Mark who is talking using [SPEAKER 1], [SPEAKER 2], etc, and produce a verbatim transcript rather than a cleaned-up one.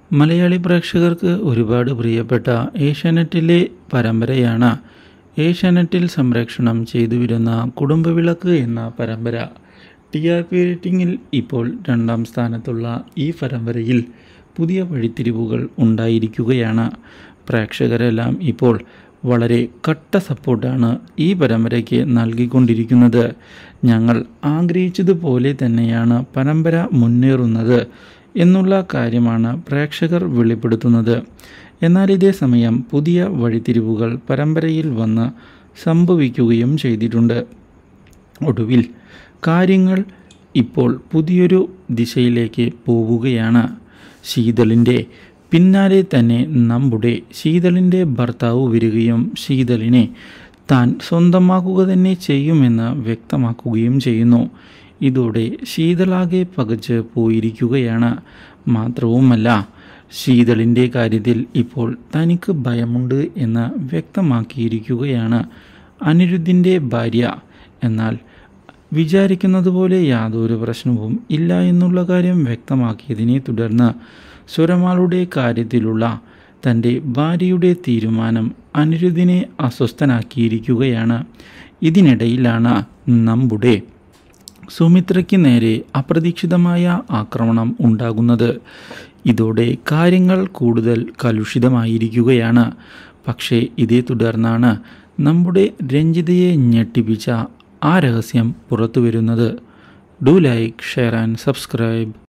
[SPEAKER 1] മലയാളി പ്രേക്ഷകർക്ക് ഒരുപാട് പ്രിയപ്പെട്ട ഏഷ്യാനെറ്റിലെ പരമ്പരയാണ് ഏഷ്യാനെറ്റിൽ സംപ്രേഷണം ചെയ്തുവരുന്ന കുടുംബവിളക്ക് എന്ന പരമ്പര. ടി ആർ പി റേറ്റിംഗിൽ ഇപ്പോൾ രണ്ടാം സ്ഥാനത്തുള്ള ഈ പരമ്പരയിൽ പുതിയ വഴിത്തിരിവുകൾ ഉണ്ടായിരിക്കുകയാണ്. പ്രേക്ഷകരെല്ലാം ഇപ്പോൾ വളരെ കട്ട സപ്പോർട്ടാണ് ഈ പരമ്പരയ്ക്ക് നൽകിക്കൊണ്ടിരിക്കുന്നത്. ഞങ്ങൾ ആഗ്രഹിച്ചതുപോലെ തന്നെയാണ് പരമ്പര മുന്നേറുന്നത് എന്നുള്ള കാര്യമാണ് പ്രേക്ഷകർ വെളിപ്പെടുത്തുന്നത്. എന്നാൽ ഇതേ സമയം പുതിയ വഴിത്തിരിവുകൾ പരമ്പരയിൽ വന്ന് സംഭവിക്കുകയും ചെയ്തിട്ടുണ്ട്. ഒടുവിൽ കാര്യങ്ങൾ ഇപ്പോൾ പുതിയൊരു ദിശയിലേക്ക് പോവുകയാണ്. ശീതളിൻ്റെ പിന്നാലെ തന്നെ നമ്മുടെ ശീതളിൻ്റെ ഭർത്താവ് വരികയും ശീതളിനെ താൻ സ്വന്തമാക്കുക തന്നെ ചെയ്യുമെന്ന് വ്യക്തമാക്കുകയും ചെയ്യുന്നു. ഇതോടെ ശീതളാകെ പകച്ച് പോയിരിക്കുകയാണ്. മാത്രവുമല്ല, ശീതളിൻ്റെ കാര്യത്തിൽ ഇപ്പോൾ തനിക്ക് ഭയമുണ്ട് എന്ന് വ്യക്തമാക്കിയിരിക്കുകയാണ് അനിരുദ്ധിൻ്റെ ഭാര്യ. എന്നാൽ വിചാരിക്കുന്നത് പോലെ യാതൊരു പ്രശ്നവും ഇല്ല എന്നുള്ള കാര്യം വ്യക്തമാക്കിയതിനെ തുടർന്ന് സ്വരമാളുടെ കാര്യത്തിലുള്ള തൻ്റെ ഭാര്യയുടെ തീരുമാനം അനിരുദ്ധിനെ അസ്വസ്ഥനാക്കിയിരിക്കുകയാണ്. ഇതിനിടയിലാണ് നമ്മുടെ സുമിത്രയ്ക്ക് നേരെ അപ്രതീക്ഷിതമായ ആക്രമണം ഉണ്ടാകുന്നത്. ഇതോടെ കാര്യങ്ങൾ കൂടുതൽ കലുഷിതമായിരിക്കുകയാണ്. പക്ഷേ ഇതേ തുടർന്നാണ് നമ്മുടെ രഞ്ജിതയെ ഞെട്ടിപ്പിച്ച ആ രഹസ്യം പുറത്തു വരുന്നത്. Do like, share and subscribe.